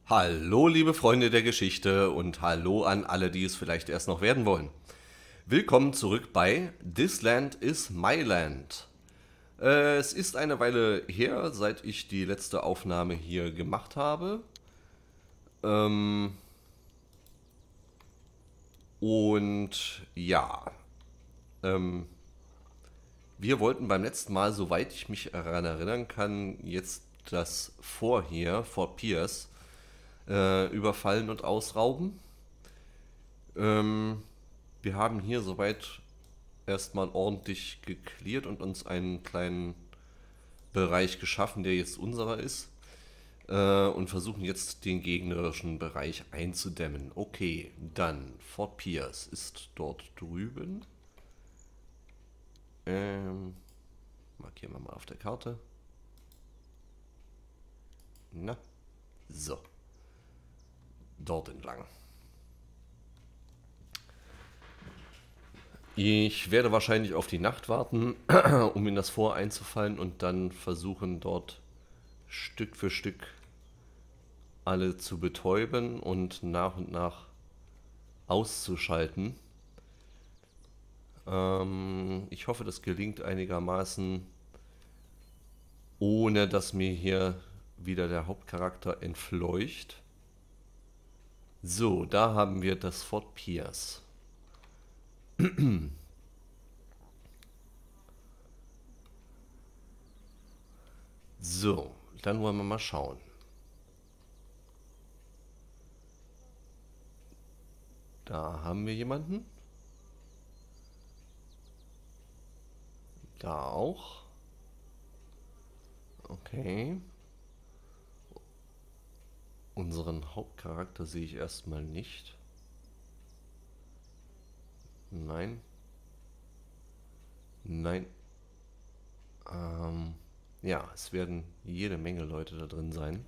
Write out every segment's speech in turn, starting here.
Hallo, liebe Freunde der Geschichte und hallo an alle, die es vielleicht erst noch werden wollen. Willkommen zurück bei This Land is My Land. Es ist eine Weile her, seit ich die letzte Aufnahme hier gemacht habe. Ähm, und ja, ähm, wir wollten beim letzten Mal, soweit ich mich daran erinnern kann, jetzt das Fort hier, Fort Pierce, überfallen und ausrauben. Ähm, Wir haben hier soweit erstmal ordentlich geklärt und uns einen kleinen Bereich geschaffen, der jetzt unserer ist. Und versuchen jetzt den gegnerischen Bereich einzudämmen. Okay, dann Fort Pierce ist dort drüben. Markieren wir mal auf der Karte. Na, so, dort entlang. Ich werde wahrscheinlich auf die Nacht warten, um in das Fort einzufallen und dann versuchen dort Stück für Stück alle zu betäuben und nach auszuschalten. Ich hoffe, das gelingt einigermaßen, ohne dass mir hier wieder der Hauptcharakter entfleucht. So, da haben wir das Fort Pierce. So, dann wollen wir mal schauen. Da haben wir jemanden. Da auch. Okay. Unseren Hauptcharakter sehe ich erstmal nicht. Nein. Nein. Ja, es werden jede Menge Leute da drin sein.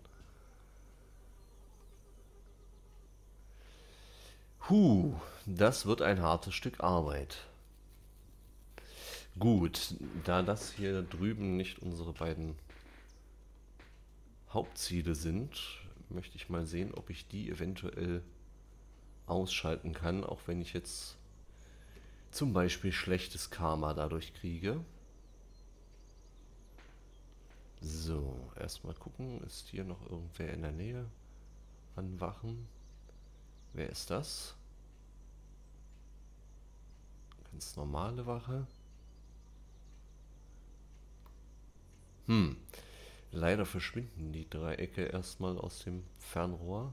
Das wird ein hartes Stück Arbeit. Gut, da das hier drüben nicht unsere beiden Hauptziele sind, möchte ich mal sehen, ob ich die eventuell ausschalten kann, auch wenn ich jetzt zum Beispiel schlechtes Karma dadurch kriege. So, erstmal gucken, ist hier noch irgendwer in der Nähe an Wachen? Wer ist das? Ganz normale Wache. Leider verschwinden die Dreiecke erstmal aus dem Fernrohr.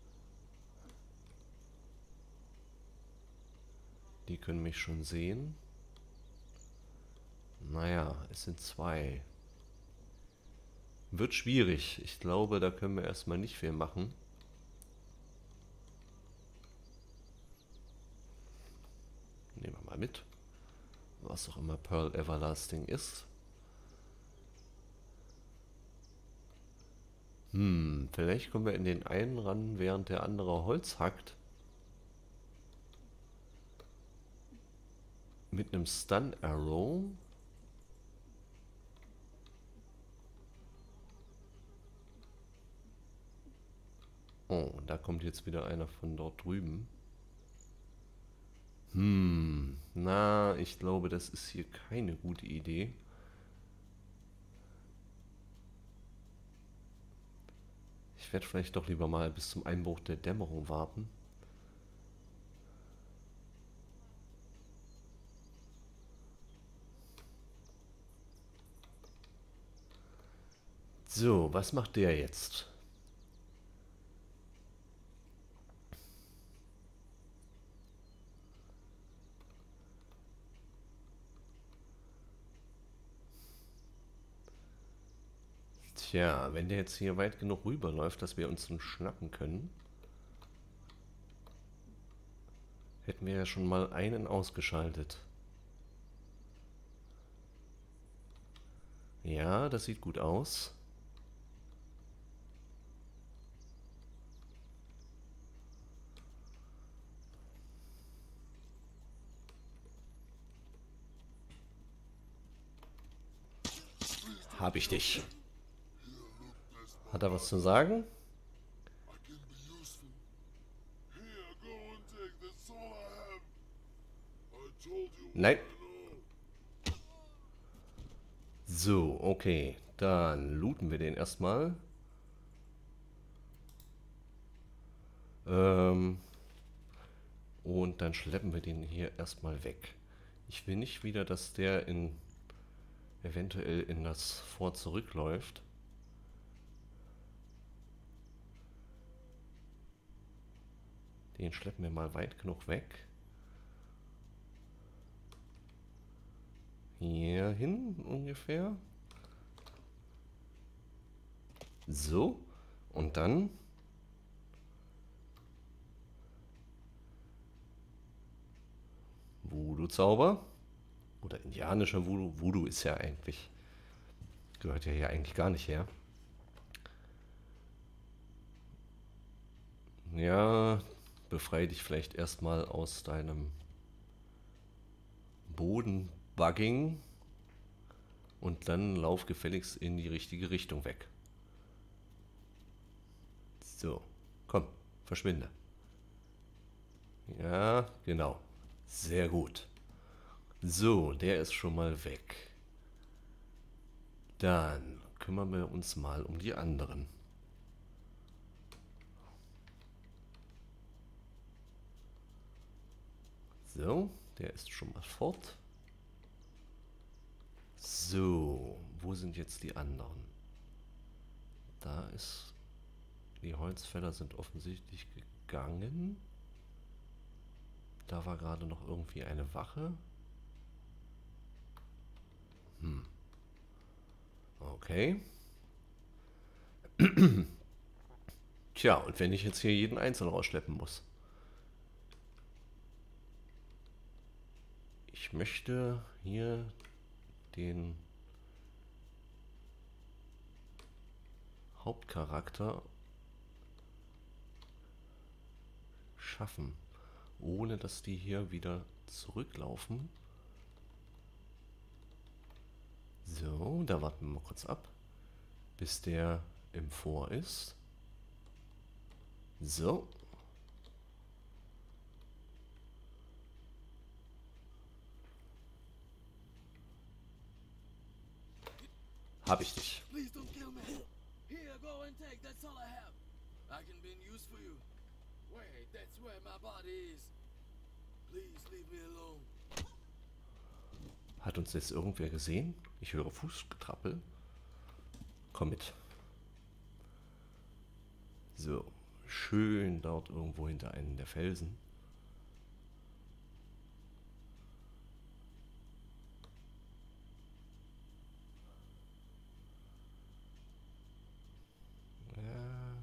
Die können mich schon sehen. Naja, es sind zwei. Wird schwierig. Ich glaube, da können wir erstmal nicht viel machen. Nehmen wir mal mit. Was auch immer Pearl Everlasting ist. Vielleicht kommen wir in den einen ran, während der andere Holz hackt. Mit einem Stun Arrow. Oh, da kommt jetzt wieder einer von dort drüben. Na, ich glaube, das ist hier keine gute Idee. Ich werde vielleicht doch lieber mal bis zum Einbruch der Dämmerung warten. So, was macht der jetzt? Tja, wenn der jetzt hier weit genug rüberläuft, dass wir uns ihn schnappen können, hätten wir ja schon mal einen ausgeschaltet. Ja, das sieht gut aus. Hab ich dich. Hat er was zu sagen? Nein. So, okay. Dann looten wir den erstmal. Und dann schleppen wir den hier erstmal weg. Ich will nicht wieder, dass der eventuell in das Fort zurückläuft. Den schleppen wir mal weit genug weg. Hier hin ungefähr. So. Und dann Voodoo-Zauber. Oder indianischer Voodoo. Voodoo ist ja eigentlich, gehört ja hier eigentlich gar nicht her. Ja, befreie dich vielleicht erstmal aus deinem Bodenbugging und dann lauf gefälligst in die richtige Richtung weg. So, komm, verschwinde. Ja, genau. Sehr gut. So, der ist schon mal weg. Dann kümmern wir uns mal um die anderen. So, der ist schon mal fort. So, wo sind jetzt die anderen? Da ist... Die Holzfäller sind offensichtlich gegangen. Da war gerade noch irgendwie eine Wache. Okay. Tja, und wenn ich jetzt hier jeden einzeln rausschleppen muss. Ich möchte hier den Hauptcharakter schaffen, ohne dass die hier wieder zurücklaufen. So, da warten wir mal kurz ab, bis der im Vor ist. So. Hab ich dich. Please don't kill me. Here, go and take. That's all I have. I can be in use for you. Wait, that's where my body is. Please leave me alone. Hat uns jetzt irgendwer gesehen? Ich höre Fußgetrappel. Komm mit. So, schön dort irgendwo hinter einem der Felsen. Ja.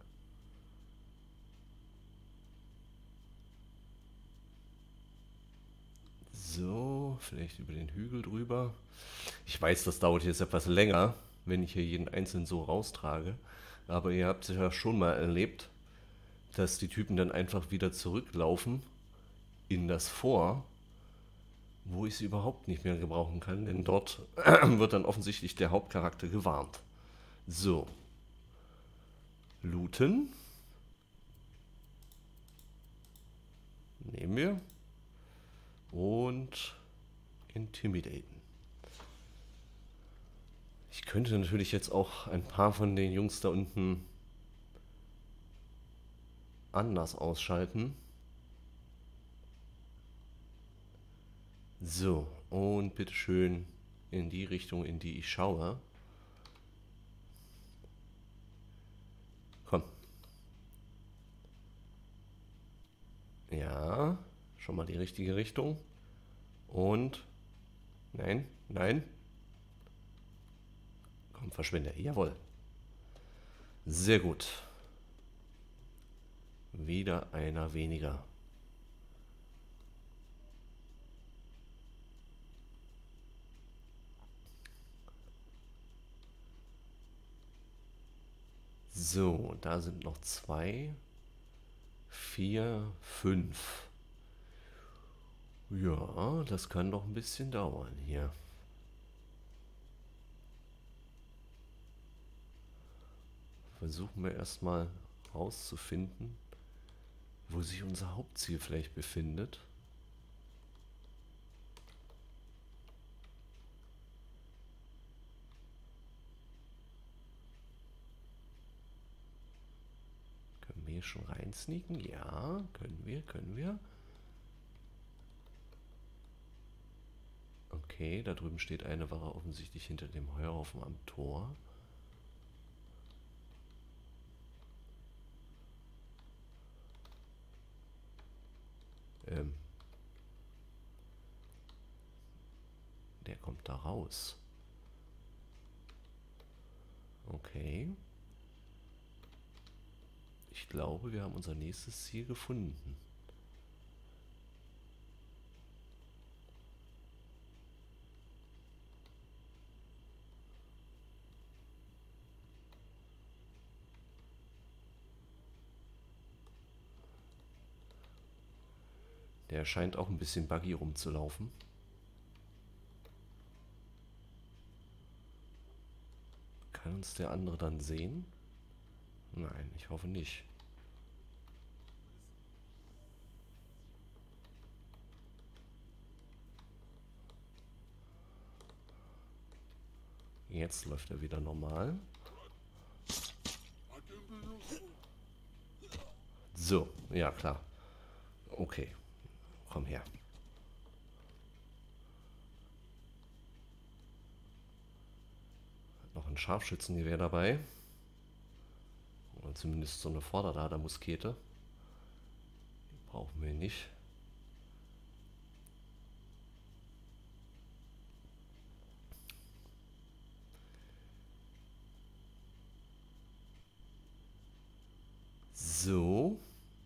So, vielleicht über den Hügel drüber. Ich weiß, das dauert jetzt etwas länger, wenn ich hier jeden einzelnen so raustrage. Aber ihr habt es ja schon mal erlebt, dass die Typen dann einfach wieder zurücklaufen in das Fort, wo ich sie überhaupt nicht mehr gebrauchen kann, denn dort wird dann offensichtlich der Hauptcharakter gewarnt. So. Looten. Nehmen wir. Und intimidaten. Ich könnte natürlich jetzt auch ein paar von den Jungs da unten anders ausschalten. So, und bitteschön in die Richtung, in die ich schaue. Komm. Ja, schon mal die richtige Richtung. Und... Nein, nein. Komm, verschwinde. Jawohl. Sehr gut. Wieder einer weniger. So, da sind noch 2, 4, 5. Ja, das kann doch ein bisschen dauern hier. Versuchen wir erstmal rauszufinden, wo sich unser Hauptziel vielleicht befindet. hier schon rein sneaken? Ja, können wir, können wir. Okay, da drüben steht eine Wache offensichtlich hinter dem Heuhaufen am Tor. Der kommt da raus. Okay. Ich glaube, wir haben unser nächstes Ziel gefunden. Der scheint auch ein bisschen buggy rumzulaufen. Kann uns der andere dann sehen? Nein, ich hoffe nicht. Jetzt läuft er wieder normal. So, ja klar. Okay, komm her. Noch ein Scharfschützengewehr dabei. Oder zumindest so eine Vorderladermuskete. Die brauchen wir nicht. So.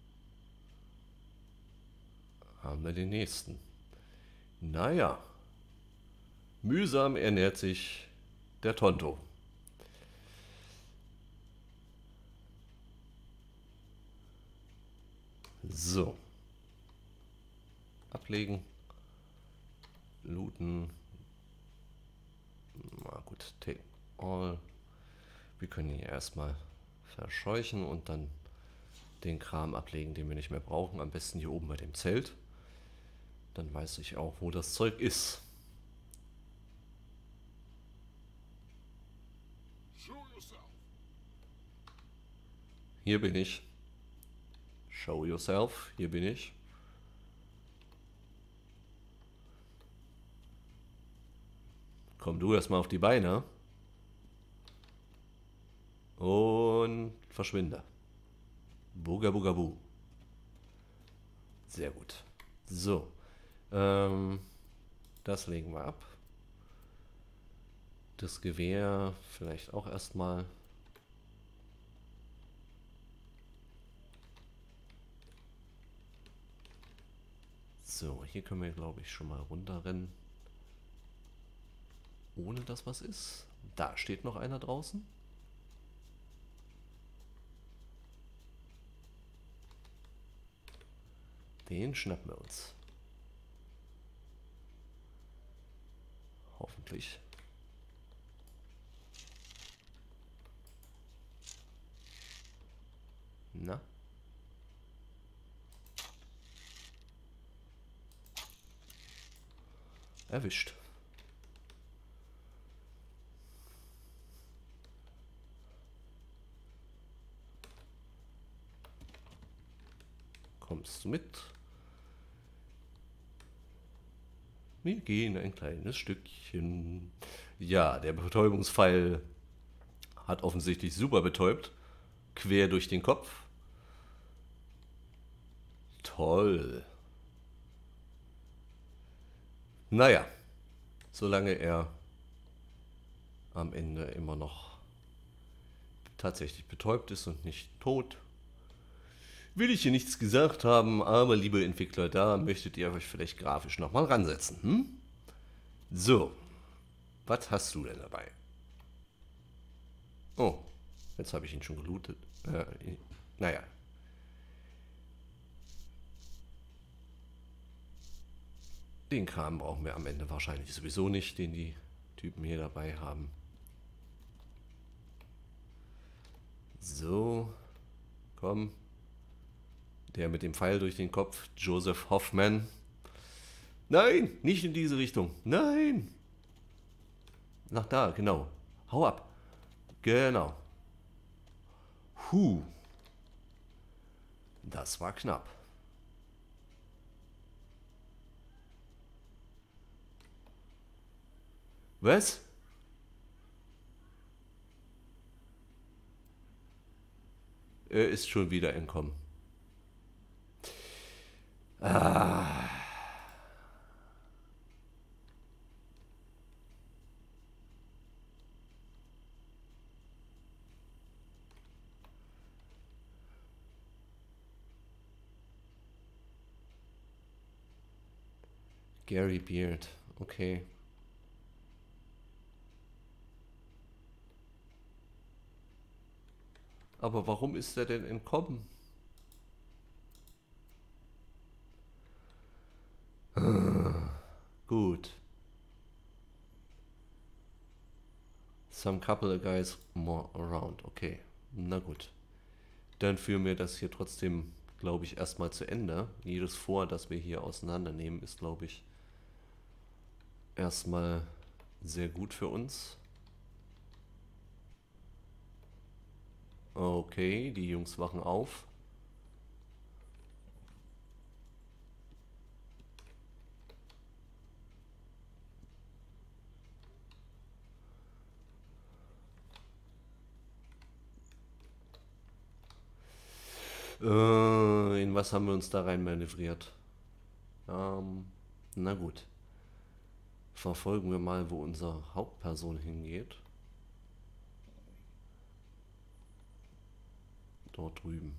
Haben wir den nächsten. Naja. Mühsam ernährt sich der Tonto. So. Ablegen. Looten. Na gut, take all. Wir können ihn erstmal verscheuchen und dann den Kram ablegen, den wir nicht mehr brauchen. Am besten hier oben bei dem Zelt. Dann weiß ich auch, wo das Zeug ist. Hier bin ich. Show yourself. Hier bin ich. Komm du erstmal auf die Beine. Und verschwinde. Buga Buga Bu. Sehr gut. So. Das legen wir ab. Das Gewehr vielleicht auch erstmal. So, hier können wir, glaube ich, schon mal runterrennen. Ohne dass was ist. Da steht noch einer draußen. Den schnappen wir uns. Hoffentlich. Na? Erwischt. Kommst du mit? Wir gehen ein kleines Stückchen. Ja, der Betäubungspfeil hat offensichtlich super betäubt. Quer durch den Kopf. Toll. Naja, solange er am Ende immer noch tatsächlich betäubt ist und nicht tot, will ich hier nichts gesagt haben, aber liebe Entwickler, da möchtet ihr euch vielleicht grafisch nochmal ransetzen. Hm? So, was hast du denn dabei? Oh, jetzt habe ich ihn schon gelootet. Naja. Den Kram brauchen wir am Ende wahrscheinlich sowieso nicht, den die Typen hier dabei haben. So, komm. Der mit dem Pfeil durch den Kopf, Joseph Hoffman. Nein, nicht in diese Richtung. Nein. Nach da, genau. Hau ab. Genau. Das war knapp. Was? Er ist schon wieder entkommen. Ah. Gary Beard, okay. Aber warum ist er denn entkommen? Gut. Some couple of guys more around. Okay, na gut. Dann führen wir das hier trotzdem, glaube ich, erstmal zu Ende. Jedes Vor, das wir hier auseinandernehmen, ist, glaube ich, erstmal sehr gut für uns. Okay, die Jungs wachen auf. In was haben wir uns da rein manövriert? Na gut. Verfolgen wir mal, wo unsere Hauptperson hingeht. Dort drüben.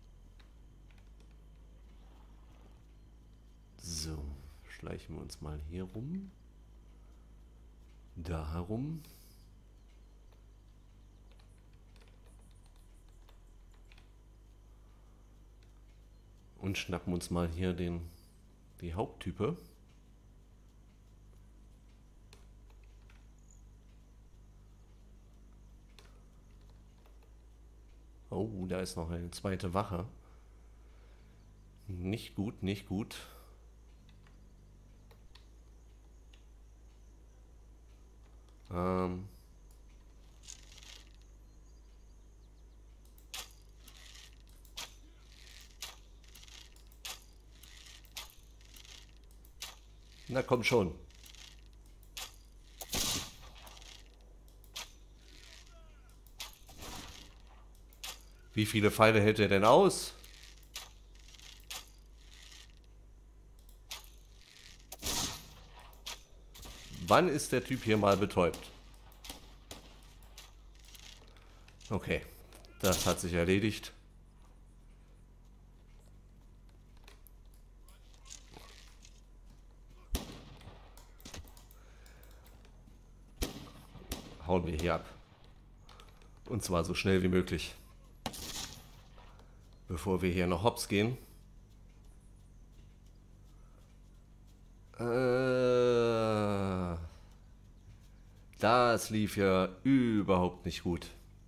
So, schleichen wir uns mal hier rum. Da herum. Und schnappen uns mal hier die Haupttype. Oh, da ist noch eine zweite Wache. Nicht gut, nicht gut. Na komm schon. Wie viele Pfeile hält er denn aus? Wann ist der Typ hier mal betäubt? Okay, das hat sich erledigt. Hauen wir hier ab. Und zwar so schnell wie möglich. Bevor wir hier noch hops gehen. Das lief ja überhaupt nicht gut.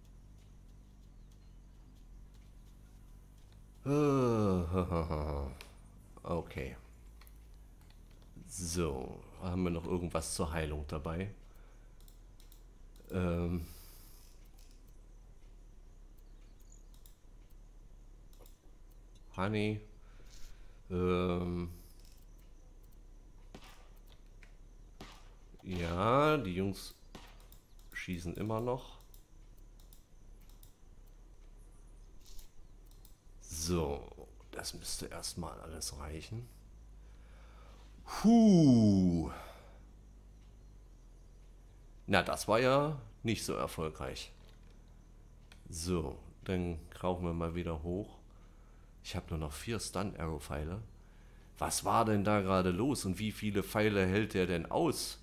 Okay. So, haben wir noch irgendwas zur Heilung dabei? Honey. Ja, die Jungs schießen immer noch. So, das müsste erstmal alles reichen. Na, das war ja nicht so erfolgreich. So, dann krauchen wir mal wieder hoch. Ich habe nur noch 4 Stun-Arrow-Pfeile. Was war denn da gerade los und wie viele Pfeile hält der denn aus?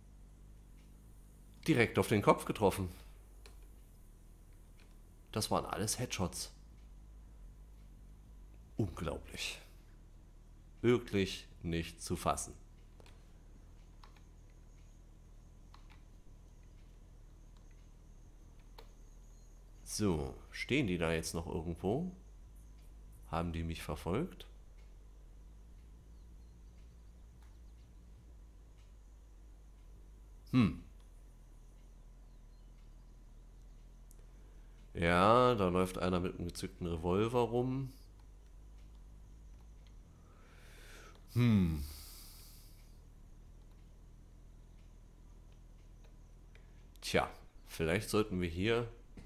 Direkt auf den Kopf getroffen. Das waren alles Headshots. Unglaublich. Wirklich nicht zu fassen. So, stehen die da jetzt noch irgendwo? Haben die mich verfolgt? Ja, da läuft einer mit einem gezückten Revolver rum. Hm. Tja, vielleicht sollten wir hier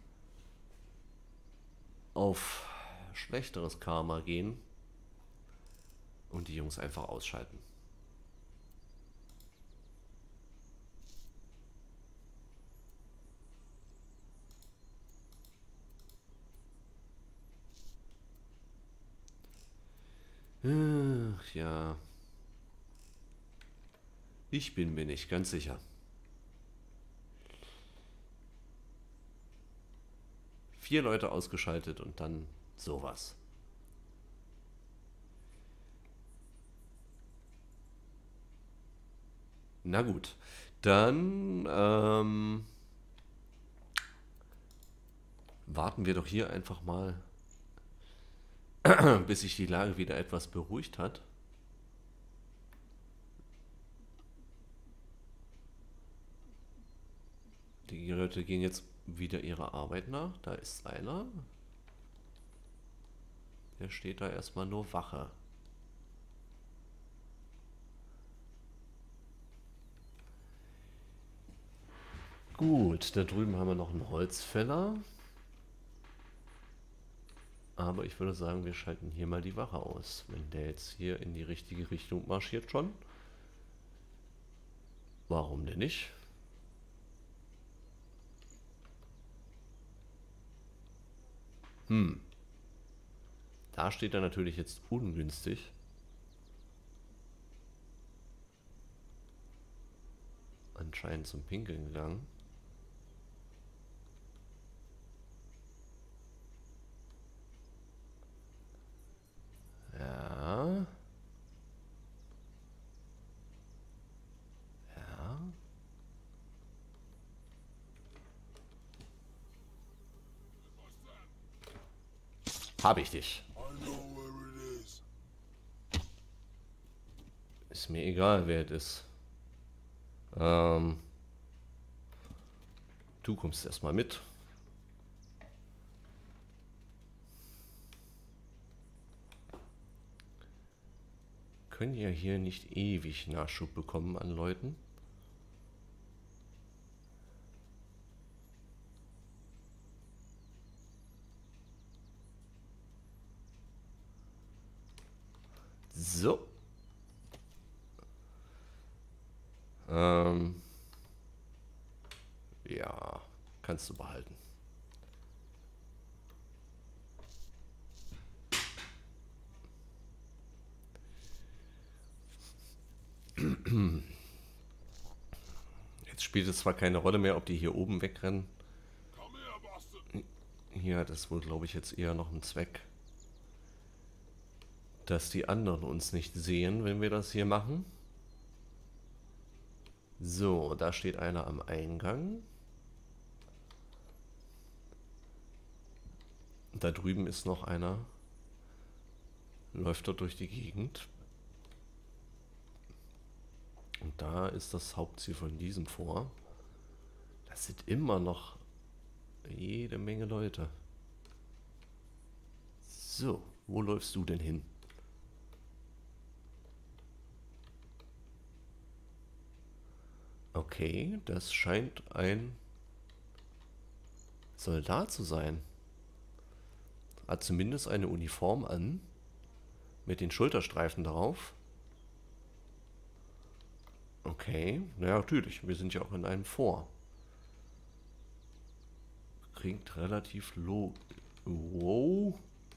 auf schlechteres Karma gehen und die Jungs einfach ausschalten. Ach ja, ich bin mir nicht ganz sicher. 4 Leute ausgeschaltet und dann sowas. Na gut, dann warten wir doch hier einfach mal, bis sich die Lage wieder etwas beruhigt hat. Die Leute gehen jetzt wieder ihrer Arbeit nach. Da ist einer. Der steht da erstmal nur Wache. Gut, da drüben haben wir noch einen Holzfäller. Aber ich würde sagen, wir schalten hier mal die Wache aus. Wenn der jetzt hier in die richtige Richtung marschiert schon. Warum denn nicht? Da steht er natürlich jetzt ungünstig. Anscheinend zum Pinkeln gegangen. Ja. Ja. Hab ich dich. I know where it is. Ist mir egal, wer es ist. Du kommst erstmal mit. Können ja hier nicht ewig Nachschub bekommen an Leuten. So. Ja, kannst du behalten. Jetzt spielt es zwar keine Rolle mehr, ob die hier oben wegrennen. Come here, bastard. Hier hat es wohl, glaube ich, jetzt eher noch einen Zweck, dass die anderen uns nicht sehen, wenn wir das hier machen. So, da steht einer am Eingang. Da drüben ist noch einer. Läuft dort durch die Gegend. Und da ist das Hauptziel von diesem Vor. Das sind immer noch jede Menge Leute. So, wo läufst du denn hin? Okay, das scheint ein Soldat zu sein. Hat zumindest eine Uniform an. Mit den Schulterstreifen darauf. Okay, naja, natürlich. Wir sind ja auch in einem Fort. Klingt relativ low. Wow.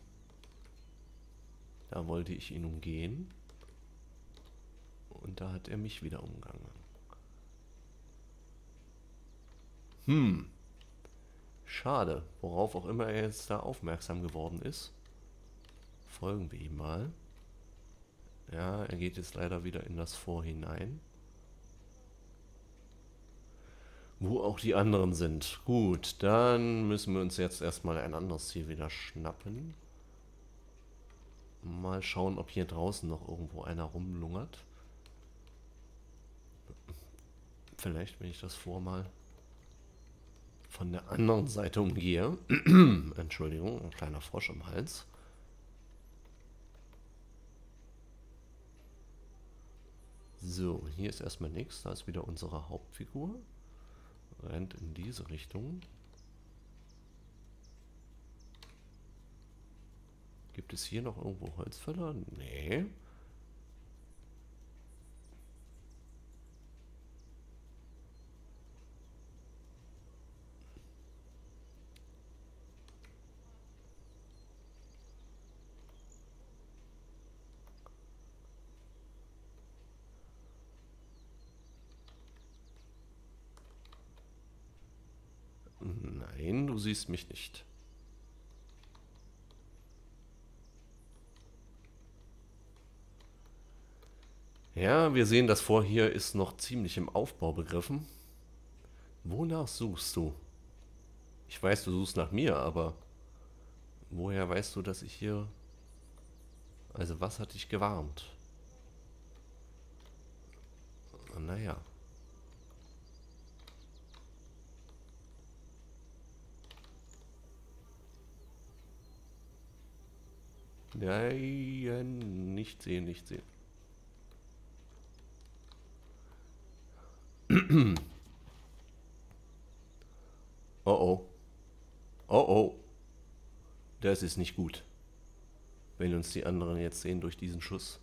Da wollte ich ihn umgehen. Und da hat er mich wieder umgangen. Schade. Worauf auch immer er jetzt da aufmerksam geworden ist. Folgen wir ihm mal. Ja, er geht jetzt leider wieder in das Fort hinein. Wo auch die anderen sind. Gut, dann müssen wir uns jetzt erstmal ein anderes Ziel wieder schnappen. Mal schauen, ob hier draußen noch irgendwo einer rumlungert. Vielleicht, wenn ich das Fort mal von der anderen Seite umgehe. Entschuldigung, ein kleiner Frosch im Hals. So, hier ist erstmal nichts. Da ist wieder unsere Hauptfigur. Rennt in diese Richtung. Gibt es hier noch irgendwo Holzfäller? Nee. Nein, du siehst mich nicht. Ja, wir sehen, das Fort hier ist noch ziemlich im Aufbau begriffen. Wonach suchst du? Ich weiß, du suchst nach mir, aber woher weißt du, dass ich hier... Also was hat dich gewarnt? Naja. Nein, nicht sehen, nicht sehen. Oh oh. Oh oh. Das ist nicht gut. Wenn uns die anderen jetzt sehen durch diesen Schuss.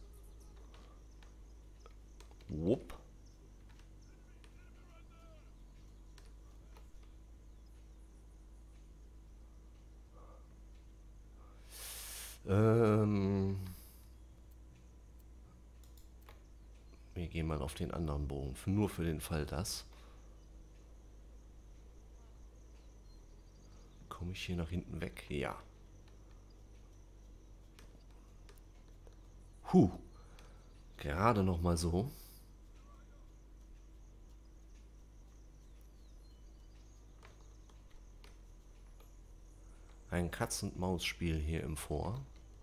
Wupp. Wir gehen mal auf den anderen Bogen. Nur für den Fall das. Komme ich hier nach hinten weg? Ja. Gerade noch mal so. Ein Katz-und-Maus-Spiel hier im Fort.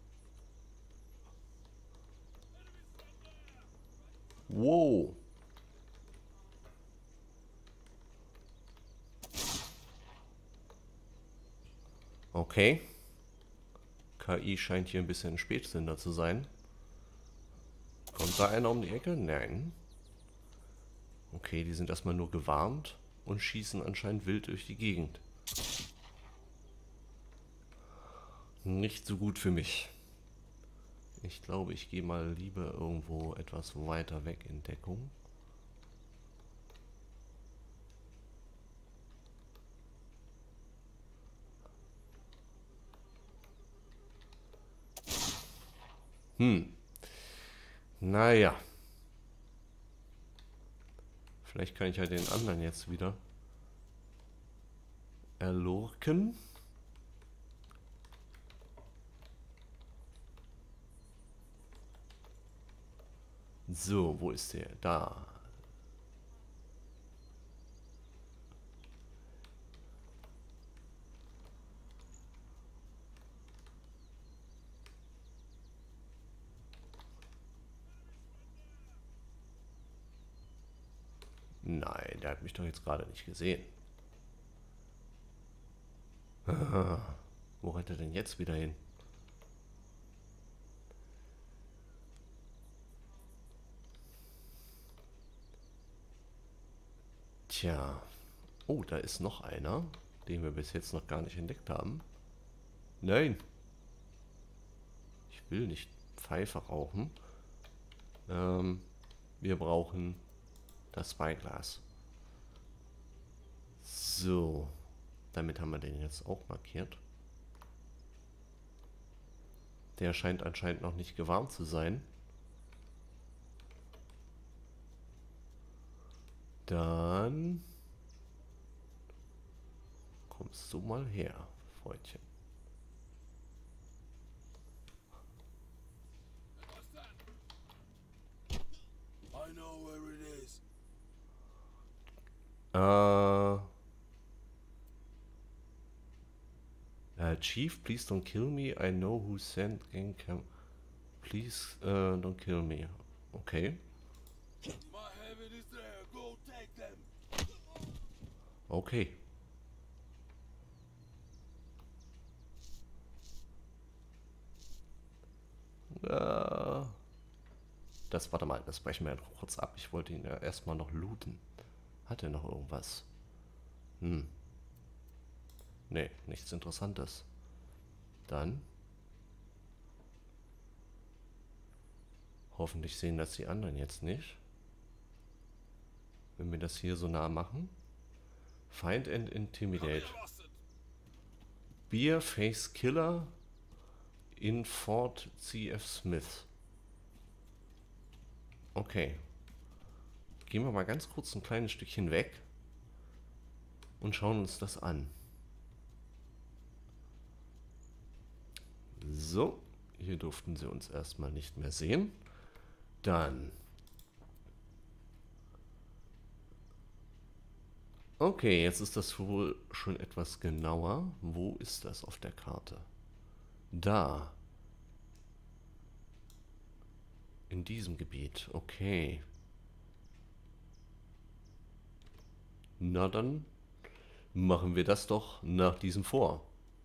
Wow. Okay. KI scheint hier ein bisschen Spätzünder zu sein. Kommt da einer um die Ecke? Nein. Okay, die sind erstmal nur gewarnt und schießen anscheinend wild durch die Gegend. Nicht so gut für mich. Ich glaube, ich gehe mal lieber irgendwo etwas weiter weg in Deckung. Naja. Vielleicht kann ich ja den anderen jetzt wieder erlurken. So, wo ist der? Da. Nein, der hat mich doch jetzt gerade nicht gesehen. Wo rennt er denn jetzt wieder hin? Tja. Oh, da ist noch einer, den wir bis jetzt noch gar nicht entdeckt haben. Nein. Ich will nicht Pfeife rauchen. Wir brauchen das Spyglass. So. Damit haben wir den jetzt auch markiert. Der scheint anscheinend noch nicht gewarnt zu sein. Dann kommst du mal her, Freundchen. I know where it is. Chief, please don't kill me. I know who sent Gencam. Please don't kill me. Okay. My heaven is there. Go take them. Okay. Das, warte mal, das brechen wir ja kurz ab. Ich wollte ihn ja erstmal noch looten. Hat er noch irgendwas? Hm. Nee, nichts Interessantes. Dann. Hoffentlich sehen das die anderen jetzt nicht. Wenn wir das hier so nah machen. Find and Intimidate. Beer Face Killer in Fort C.F. Smith. Okay. Gehen wir mal ganz kurz ein kleines Stückchen weg und schauen uns das an. So, hier durften sie uns erstmal nicht mehr sehen. Dann. Okay, jetzt ist das wohl schon etwas genauer. Wo ist das auf der Karte? Da. In diesem Gebiet. Okay. Na dann machen wir das doch nach diesem vor.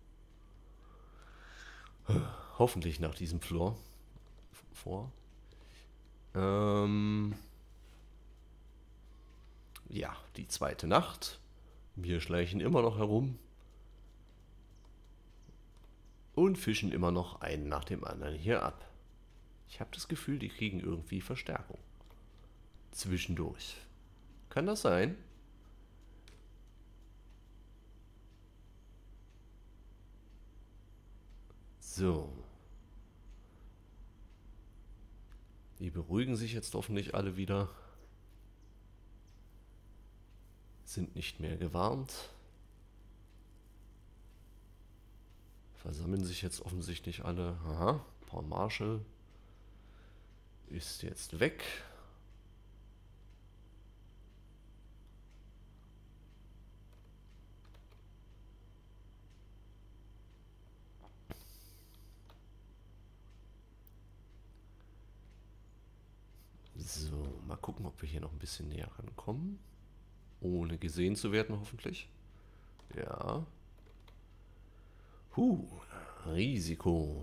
Hoffentlich nach diesem Floor. Ja, die zweite Nacht. Wir schleichen immer noch herum. Und fischen immer noch einen nach dem anderen hier ab. Ich habe das Gefühl, die kriegen irgendwie Verstärkung. Zwischendurch. Kann das sein? So. Die beruhigen sich jetzt hoffentlich alle wieder. Sind nicht mehr gewarnt. Versammeln sich jetzt offensichtlich alle. Aha, Paul Marshall ist jetzt weg. So, mal gucken, ob wir hier noch ein bisschen näher rankommen. Ohne gesehen zu werden, hoffentlich. Ja. Risiko.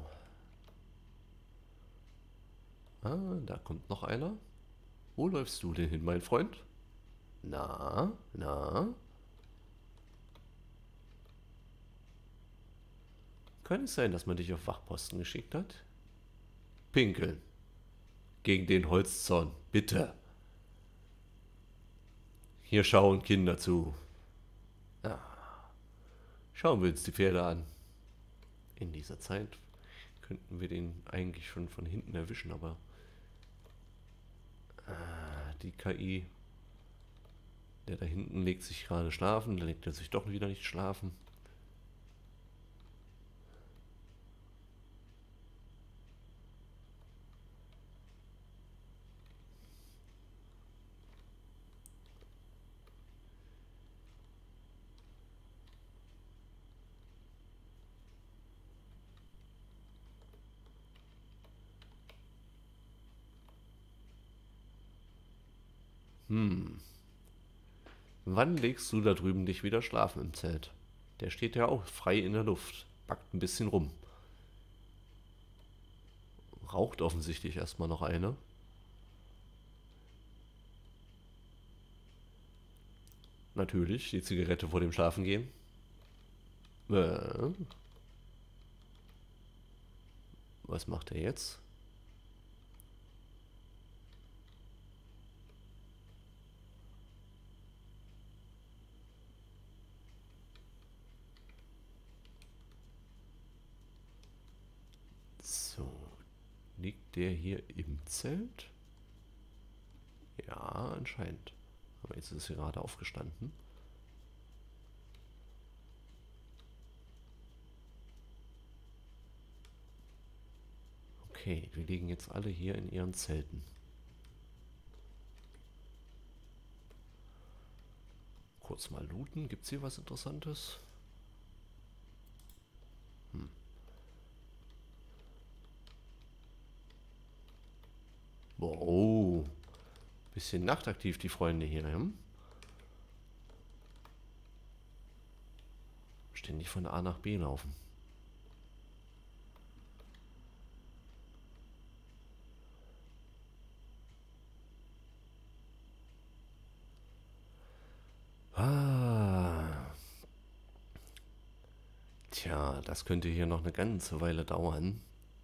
Ah, da kommt noch einer. Wo läufst du denn hin, mein Freund? Na, na? Kann es sein, dass man dich auf Wachposten geschickt hat? Pinkeln. Gegen den Holzzaun, bitte. Hier schauen Kinder zu. Ah. Schauen wir uns die Pferde an. In dieser Zeit könnten wir den eigentlich schon von hinten erwischen, aber die KI, der da hinten legt sich gerade schlafen, dann legt er sich doch wieder nicht schlafen. Wann legst du da drüben dich wieder schlafen im Zelt? Der steht ja auch frei in der Luft, backt ein bisschen rum. Raucht offensichtlich erstmal noch eine. Natürlich, die Zigarette vor dem Schlafengehen. Was macht er jetzt? So, liegt der hier im Zelt? Ja, anscheinend. Aber jetzt ist er gerade aufgestanden. Okay, wir liegen jetzt alle hier in ihren Zelten. Kurz mal looten. Gibt es hier was Interessantes? Boah, oh. Bisschen nachtaktiv, die Freunde hier. Ständig von A nach B laufen. Tja, das könnte hier noch eine ganze Weile dauern.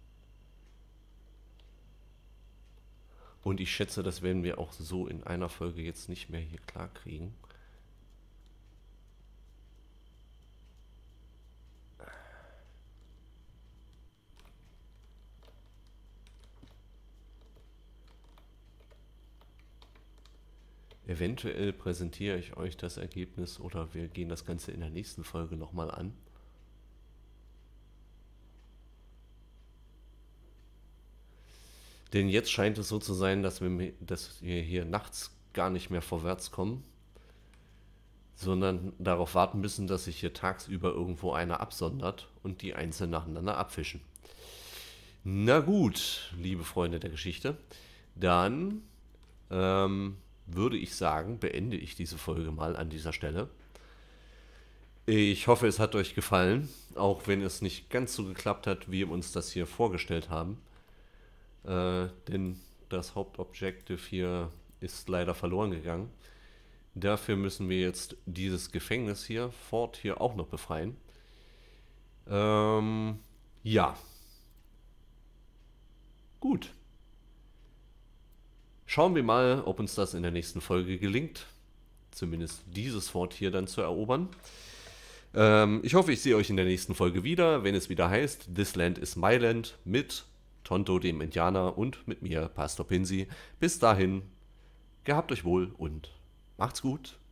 Und ich schätze, das werden wir auch so in einer Folge jetzt nicht mehr hier klar kriegen. Eventuell präsentiere ich euch das Ergebnis oder wir gehen das Ganze in der nächsten Folge nochmal an. Denn jetzt scheint es so zu sein, dass wir hier nachts gar nicht mehr vorwärts kommen, sondern darauf warten müssen, dass sich hier tagsüber irgendwo einer absondert und die einzeln nacheinander abfischen. Na gut, liebe Freunde der Geschichte, dann würde ich sagen, beende ich diese Folge mal an dieser Stelle. Ich hoffe, es hat euch gefallen, auch wenn es nicht ganz so geklappt hat, wie wir uns das hier vorgestellt haben. Denn das Hauptobjective hier ist leider verloren gegangen. Dafür müssen wir jetzt dieses Gefängnis hier, Fort hier auch noch befreien. Ja. Gut. Schauen wir mal, ob uns das in der nächsten Folge gelingt, zumindest dieses Fort hier dann zu erobern. Ich hoffe, ich sehe euch in der nächsten Folge wieder, wenn es wieder heißt This Land is My Land mit Tonto, dem Indianer, und mit mir, Pastor Pinsi. Bis dahin, gehabt euch wohl und macht's gut.